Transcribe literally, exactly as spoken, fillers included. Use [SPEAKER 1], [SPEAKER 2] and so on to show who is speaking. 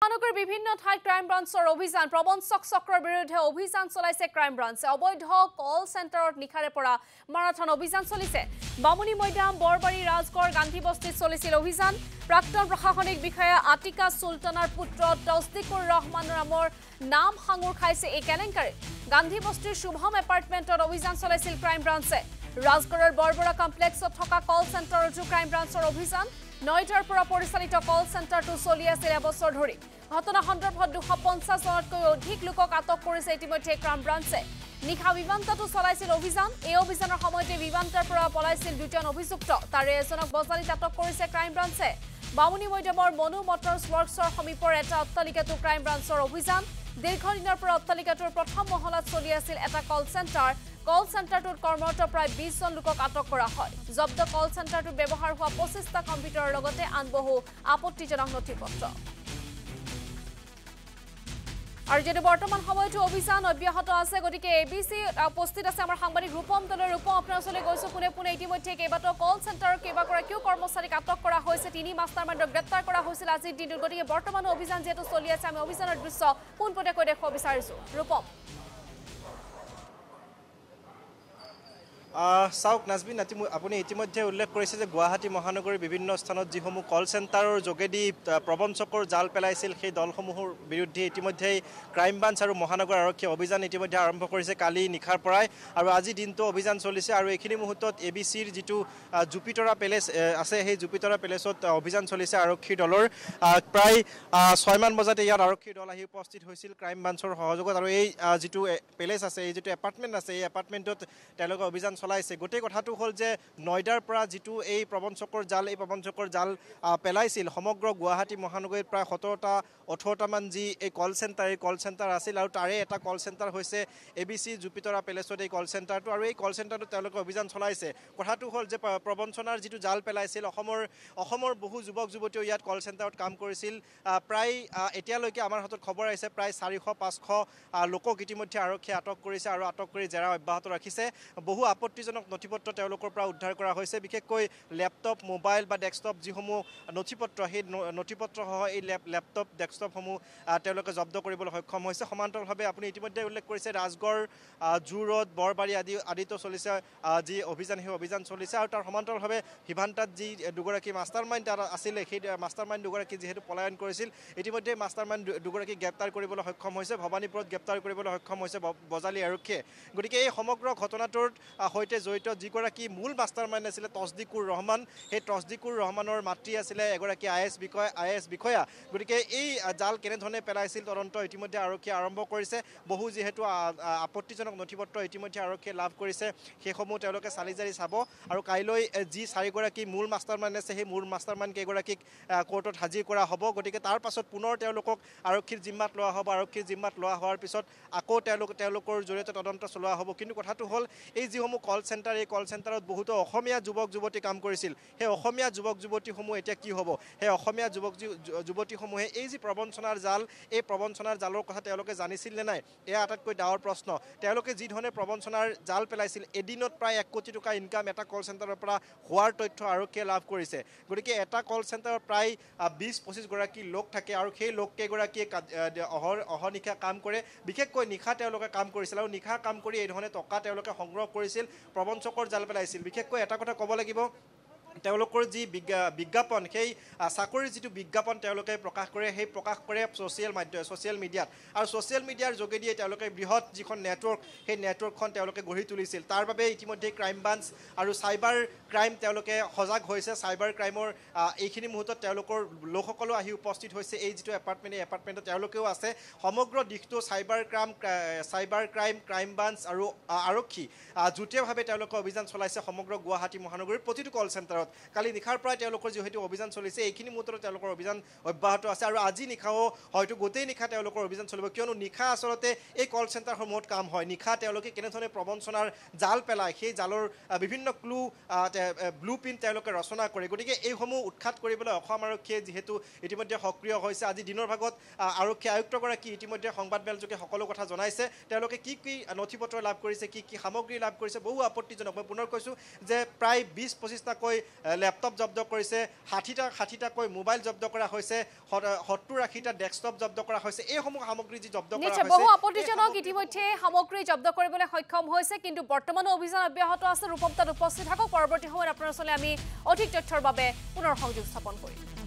[SPEAKER 1] মহানগৰ বিভিন্ন ঠাইত ক্ৰাইম ব্ৰাঞ্চৰ অভিযান প্ৰবঞ্চক চক্ৰৰ বিৰুদ্ধে অভিযান চলাইছে ক্ৰাইম ব্ৰাঞ্চে অবৈধ কল চেণ্টাৰত নিখাৰে পৰা মাৰাথন অভিযান চলিছে বামুনী মৈদাম বৰবাৰী ৰাজগড় গান্ধী বস্তিত চলিছিল অভিযান প্ৰাক্তন প্ৰশাসনিক বিষয়া আতিকা সুলতানাৰ পুত্ৰ তৌফিকুৰ ৰহমান নামৰ নাম সাঙুৰ খাইছে এই কেলেংকাৰী গান্ধী বস্তিৰ শুভম এপাৰ্টমেণ্টত অভিযান চলাইছিল ক্ৰাইম ব্ৰাঞ্চে ৰাজগড়ৰ বৰবৰা কমপ্লেক্সত থকা কল চেণ্টাৰতো ক্ৰাইম ব্ৰাঞ্চৰ অভিযান নয়টাৰ পৰা পৰিচালিত কল চেণ্টাৰটো চলি আছিল এবছৰ ধৰি ঘটনা সন্দৰ্ভত দুশ পঞ্চাছ জনতকৈ অধিক লোকক আটক কৰিছে ইতিমধ্যে ক্ৰাইম ব্ৰাঞ্চে নিশা বিমানটাটো চলাইছিল অভিযান এই অভিযানৰ সময়তে বিমানটাৰ পৰা পলাইছিল দুজন অভিযুক্ত তাৰে এজনক বজালিত আটক কৰিছে ক্ৰাইম ব্ৰাঞ্চে বামুনী মৈদামৰ মনু মটৰ্ছ ৱৰ্কছৰ সমীপৰ এটা অট্টালিকাটো ক্ৰাইম ব্ৰাঞ্চৰ অভিযান দীৰ্ঘদিনৰ পৰা অট্টালিকাটোৰ প্ৰথম মহলাত চলি আছিল এটা কল চেণ্টাৰ কল চেণ্টাৰটোত কৰ্মৰত প্ৰায় বিশ জন লোকক আটক কৰা হয় জব্দ কল চেণ্টাৰটোত ব্যৱহাৰ হোৱা পঁচিছটা কম্পিউটাৰৰ লগতে আন বহু আপত্তিজনক নথিপত্ৰ আৰু যেনে বৰ্তমান সময়তো অভিযান অব্যাহত আছে গতিকে এবিসি উপস্থিত আছে আমাৰ সাংবাদিক ৰূপম দলৰ ৰূপম আপোনাৰ ওচৰলৈ গৈছো পুনে পুনে ইতিমধ্যে কেইবাটাও কল চেণ্টাৰৰ কেইবাগৰাকীও কৰ্মচাৰীক আটক কৰা হৈছে তিনি মাষ্টাৰমাইণ্ডক গ্ৰেপ্তাৰ কৰা হৈছিল আজিৰ দিনটোত গতিকে বৰ্তমান অভিযান যেহেতু চলি আছে আমি অভিযানৰ দৃশ্য পোনপটীয়াকৈ দেখুৱাব বিচাৰিছো ৰূপম
[SPEAKER 2] চাওক নাজবিন আপুনি ইতিমধ্যে উল্লেখ কৰিছে যে গুৱাহাটী মহানগৰীৰ বিভিন্ন স্থানত যিসমূহ কল চেণ্টাৰৰ যোগেদি প্ৰবঞ্চকৰ জাল পেলাইছিল সেই দলসমূহৰ বিৰুদ্ধে ইতিমধ্যে ক্ৰাইম ব্ৰাঞ্চ আৰু মহানগৰ আৰক্ষী অভিযান ইতিমধ্যে আৰম্ভ কৰিছে কালি নিশাৰ পৰাই আৰু আজি দিনটো অভিযান চলিছে আৰু এইখিনি মুহূৰ্তত এ বি চিৰ যিটো জুপিতৰা পেলেচ আছে সেই জুপিতৰা পেলেচত অভিযান চলিছে আৰক্ষীৰ দলৰ প্ৰায় ছয়মান বজাতে ইয়াত আৰক্ষীৰ দল আহি উপস্থিত হৈছিল ক্ৰাইম ব্ৰাঞ্চৰ সহযোগত আৰু এই যিটো পেলেচ আছে এই যিটো এপাৰ্টমেণ্ট আছে এই এপাৰ্টমেণ্টত তেওঁলোকে অভিযান চলাইছে গোটেই কথাটো হ'ল যে নয়ডাৰ পৰা যিটো এই প্ৰবঞ্চকৰ জাল এই প্ৰবঞ্চকৰ জাল পেলাইছিল সমগ্ৰ গুৱাহাটী মহানগৰীত প্ৰায় সতৰটা ওঠৰটামান যি এই কল চেণ্টাৰ এই কল চেণ্টাৰ আছিল আৰু তাৰে এটা কল চেণ্টাৰ হৈছে এ বি চি জুপিতৰা পেলেচত এই কল চেণ্টাৰটো আৰু এই কল চেণ্টাৰটোত তেওঁলোকে অভিযান চলাইছে কথাটো হ'ল যে প্ৰবঞ্চনাৰ যিটো জাল পেলাইছিল অসমৰ অসমৰ বহু যুৱক যুৱতীয়েও ইয়াত কল চেণ্টাৰত কাম কৰিছিল প্ৰায় এতিয়ালৈকে আমাৰ হাতত খবৰ আহিছে প্ৰায় চাৰিশ পাঁচশ লোকক ইতিমধ্যে আৰক্ষীয়ে আটক কৰিছে আৰু আটক কৰি জেৰা অব্যাহত ৰাখিছে বহু আপত্তিজনক নথিপত্ৰ তেওঁলোকৰ পৰা উদ্ধাৰ কৰা হৈছে বিশেষকৈ লেপটপ মোবাইল বা ডেস্কটপ যিসমূহ নথিপত্ৰ সেই নথিপত্ৰসহ এই লেপটপ ডেস্কটপসমূহ তেওঁলোকে জব্দ কৰিবলৈ সক্ষম হৈছে সমান্তৰালভাৱে আপুনি ইতিমধ্যে উল্লেখ কৰিছে ৰাজগড় জু ৰোড বৰবাৰী আদি আদিতো চলিছে যি অভিযান সেই অভিযান চলিছে আৰু তাৰ সমান্তৰালভাৱে সিভান্তাত যি দুগৰাকী মাষ্টাৰ মাইণ্ড তাত আছিলে সেই মাষ্টাৰ মাইণ্ড দুগৰাকী যিহেতু পলায়ন কৰিছিল ইতিমধ্যে মাষ্টাৰ মাইণ্ড দুগৰাকী গ্ৰেপ্তাৰ কৰিবলৈ সক্ষম হৈছে ভৱানীপুৰত গ্ৰেপ্তাৰ কৰিবলৈ সক্ষম হৈছে বজালী আৰক্ষীয়ে গতিকে এই সমগ্ৰ ঘটনাটোৰ সৈতে জড়িত যিগৰাকী মূল মাষ্টাৰ মাইণ্ড আছিলে তৌফিকুৰ ৰহমান সেই তৌফিকুৰ ৰহমানৰ মাতৃ আছিলে এগৰাকী আই এছ বিষয়া আই এছ বিষয়া গতিকে এই জাল কেনেধৰণে পেলাইছিল তদন্ত ইতিমধ্যে আৰক্ষীয়ে আৰম্ভ কৰিছে বহু যিহেতু আপত্তিজনক নথিপত্ৰ ইতিমধ্যে আৰক্ষীয়ে লাভ কৰিছে সেইসমূহ তেওঁলোকে চালি জাৰি চাব আৰু কাইলৈ যি চাৰিগৰাকী মূল মাষ্টাৰ মাইণ্ড আছে সেই মূল মাষ্টাৰ মাইণ্ড কেইগৰাকীক কোৰ্টত হাজিৰ কৰা হ'ব গতিকে তাৰ পাছত পুনৰ তেওঁলোকক আৰক্ষীৰ জিম্মাত লোৱা হ'ব আৰক্ষীৰ জিম্মাত লোৱা হোৱাৰ পিছত আকৌ তেওঁলোক তেওঁলোকৰ জৰিয়তে তদন্ত চলোৱা হ'ব কিন্তু কথাটো হ'ল এই যিসমূহ কল চেণ্টাৰ এই কল চেণ্টাৰত বহুতো অসমীয়া যুৱক যুৱতী কাম কৰিছিল সেই অসমীয়া যুৱক যুৱতীসমূহ এতিয়া কি হ'ব সেই অসমীয়া যুৱক যুৱতীসমূহে এই যি প্ৰবঞ্চনাৰ জাল এই প্ৰবঞ্চনাৰ জালৰ কথা তেওঁলোকে জানিছিল নে নাই এয়া আটাইতকৈ ডাঙৰ প্ৰশ্ন তেওঁলোকে যি ধৰণে প্ৰবঞ্চনাৰ জাল পেলাইছিল এদিনত প্ৰায় এক কোটি টকা ইনকাম এটা কল চেণ্টাৰৰ পৰা হোৱাৰ তথ্য আৰক্ষীয়ে লাভ কৰিছে গতিকে এটা কল চেণ্টাৰত প্ৰায় বিছ পঁচিছগৰাকী লোক থাকে আৰু সেই লোককেইগৰাকীয়ে অহৰ অহনিশা কাম কৰে বিশেষকৈ নিশা তেওঁলোকে কাম কৰিছিল আৰু নিশা কাম কৰি এই ধৰণে টকা তেওঁলোকে সংগ্ৰহ কৰিছিল প্ৰবঞ্চকৰ জাল পেলাইছিল বিশেষকৈ এটা কথা ক'ব লাগিব তেওঁলোকৰ যি বিজ্ঞাপন সেই চাকৰিৰ যিটো বিজ্ঞাপন তেওঁলোকে প্ৰকাশ কৰে সেই প্ৰকাশ কৰে ছ'চিয়েল মাধ্যম ছ'চিয়েল মিডিয়াত আৰু ছ'চিয়েল মিডিয়াৰ যোগেদিয়ে তেওঁলোকে বৃহৎ যিখন নেটৱৰ্ক সেই নেটৱৰ্কখন তেওঁলোকে গঢ়ি তুলিছিল তাৰ বাবে ইতিমধ্যে ক্ৰাইম ব্ৰাঞ্চ আৰু চাইবাৰ ক্ৰাইম তেওঁলোকে সজাগ হৈছে চাইবাৰ ক্ৰাইমৰ এইখিনি মুহূৰ্তত তেওঁলোকৰ লোকসকলো আহি উপস্থিত হৈছে এই যিটো এপাৰ্টমেণ্ট এই এপাৰ্টমেণ্টত তেওঁলোকেও আছে সমগ্ৰ দিশটো cyber crime cyber crime crime branch আৰু আৰক্ষী যুটীয়াভাৱে তেওঁলোকে অভিযান চলাইছে সমগ্ৰ গুৱাহাটী মহানগৰীৰ প্ৰতিটো কল চেণ্টাৰত কালি নিশাৰ পৰাই তেওঁলোকৰ যিহেতু অভিযান চলিছে এইখিনি মুহূৰ্তত তেওঁলোকৰ অভিযান অব্যাহত আছে আৰু আজি নিশাও হয়তো গোটেই নিশা তেওঁলোকৰ অভিযান চলিব কিয়নো নিশা আচলতে এই কল চেণ্টাৰসমূহত কাম হয় নিশা তেওঁলোকে কেনেধৰণে প্ৰবঞ্চনাৰ জাল পেলায় সেই জালৰ বিভিন্ন ক্লু ব্লু প্ৰিণ্ট তেওঁলোকে ৰচনা কৰে গতিকে এইসমূহ উৎখাত কৰিবলৈ অসম আৰক্ষীয়ে যিহেতু ইতিমধ্যে সক্ৰিয় হৈছে আজি দিনৰ ভাগত আৰক্ষী আয়ুক্তগৰাকী ইতিমধ্যে সংবাদমেলযোগে সকলো কথা জনাইছে তেওঁলোকে কি কি নথিপত্ৰ লাভ কৰিছে কি কি সামগ্ৰী লাভ কৰিছে বহু আপত্তিজনক মই পুনৰ কৈছোঁ যে প্ৰায় বিছ পঁচিছটাকৈ লেপটপ জব্দ কৰিছে, ষাঠিটা ষাঠিটাকৈ মোবাইল জব্দ কৰা হৈছে, সত্তৰ আশীটা ডেস্কটপ জব্দ কৰা হৈছে। এইসমূহ সামগ্ৰী যি জব্দ কৰা হৈছে,
[SPEAKER 1] বহু আপত্তিজনক ইতিমধ্যে সামগ্ৰী জব্দ কৰিবলৈ সক্ষম হৈছে, কিন্তু বৰ্তমানো অভিযান অব্যাহত আছে। ৰূপমতাত উপস্থিত থাকক, পৰৱৰ্তী সময়ত আপোনাৰ ওচৰলৈ আমি অধিক তথ্যৰ বাবে পুনৰ সংযোগ স্থাপন কৰিম।